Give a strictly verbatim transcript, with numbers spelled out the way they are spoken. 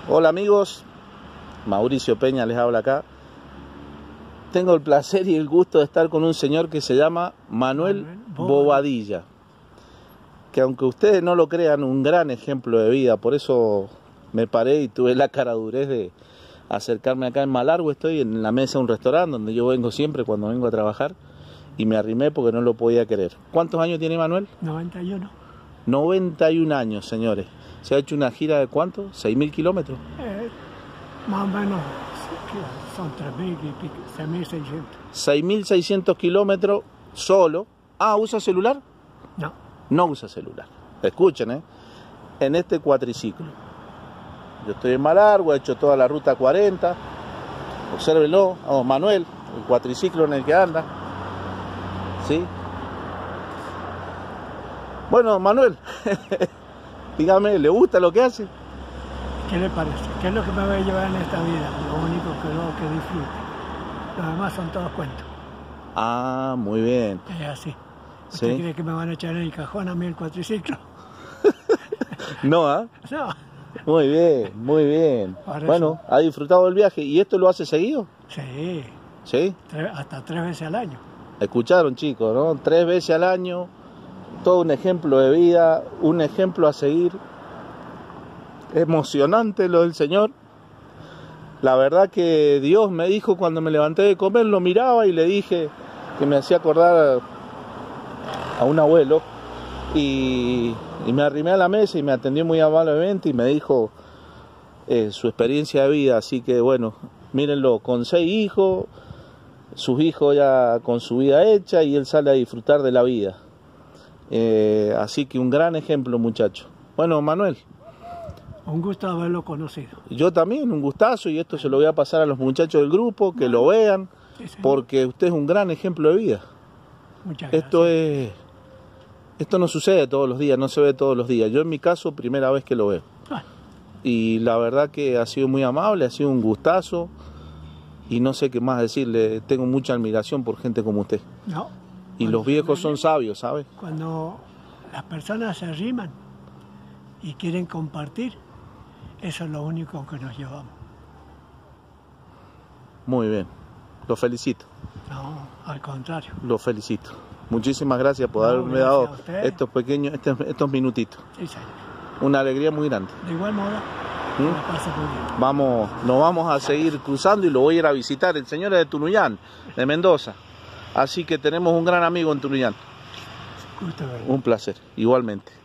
Hola amigos, Mauricio Peña les habla acá. Tengo el placer y el gusto de estar con un señor que se llama Manuel, Manuel Bobadilla, que aunque ustedes no lo crean, un gran ejemplo de vida. Por eso me paré y tuve la caradurez de acercarme acá en Malargüe. Estoy en la mesa de un restaurante donde yo vengo siempre cuando vengo a trabajar y me arrimé porque no lo podía creer. ¿Cuántos años tiene Manuel? noventa y uno. noventa y un años, señores. ¿Se ha hecho una gira de cuánto? ¿seis mil kilómetros? Eh, más o menos son tres mil y pico, seis mil seiscientos. seis mil seiscientos kilómetros solo. Ah, ¿usa celular? No. No usa celular. Escuchen, ¿eh? En este cuatriciclo. Yo estoy en Malargüe, he hecho toda la ruta cuarenta. Obsérvenlo, vamos, Manuel, el cuatriciclo en el que anda. ¿Sí? Bueno, Manuel, dígame, ¿le gusta lo que hace? ¿Qué le parece? ¿Qué es lo que me va a llevar en esta vida? Lo único que luego que disfrute. Los demás son todos cuentos. Ah, muy bien. Es así. ¿Usted ¿Sí? cree que me van a echar en el cajón a mí el cuatriciclo? No, ¿ah? ¿eh? No. Muy bien, muy bien. Por bueno, eso. ¿ha disfrutado del viaje? ¿Y esto lo hace seguido? Sí. ¿Sí? Tres, hasta tres veces al año. Escucharon, chicos, ¿no? Tres veces al año, todo un ejemplo de vida, un ejemplo a seguir. Emocionante lo del Señor. La verdad que Dios me dijo cuando me levanté de comer, lo miraba y le dije que me hacía acordar a un abuelo y, y me arrimé a la mesa y me atendió muy amablemente y me dijo eh, su experiencia de vida. Así que bueno, mírenlo, con seis hijos, sus hijos ya con su vida hecha y él sale a disfrutar de la vida. Eh, así que un gran ejemplo, muchacho. Bueno, Manuel. Un gusto haberlo conocido. Yo también, un gustazo, y esto se lo voy a pasar a los muchachos del grupo, que lo vean, sí, porque usted es un gran ejemplo de vida. Muchas gracias. Esto es, esto no sucede todos los días, no se ve todos los días. Yo en mi caso, primera vez que lo veo. Ah. Y la verdad que ha sido muy amable, ha sido un gustazo, y no sé qué más decirle, tengo mucha admiración por gente como usted. No. Y los viejos son sabios, ¿sabe? Cuando las personas se arriman y quieren compartir, eso es lo único que nos llevamos. Muy bien, lo felicito. No, al contrario. Lo felicito. Muchísimas gracias por no, haberme gracias dado estos pequeños, estos, estos minutitos. Sí, señor. Una alegría muy grande. De igual modo, ¿Mm? me pasa muy bien. Vamos, nos vamos a seguir cruzando y lo voy a ir a visitar. El señor es de Tunuyán, de Mendoza. Así que tenemos un gran amigo en Tunuyán. Gusto verlo. Un placer, igualmente.